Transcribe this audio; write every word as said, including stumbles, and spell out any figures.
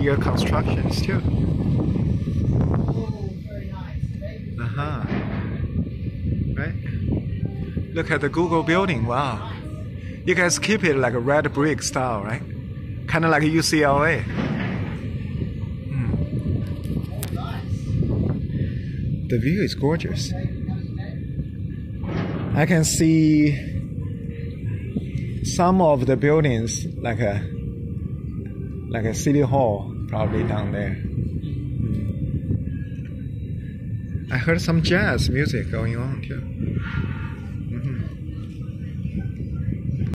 here constructions too. Uh-huh. Right? Look at the Google building, wow. You guys keep it like a red brick style, right? Kind of like U C L A. Mm. The view is gorgeous. I can see some of the buildings like a like a city hall probably down there. I heard some jazz music going on too.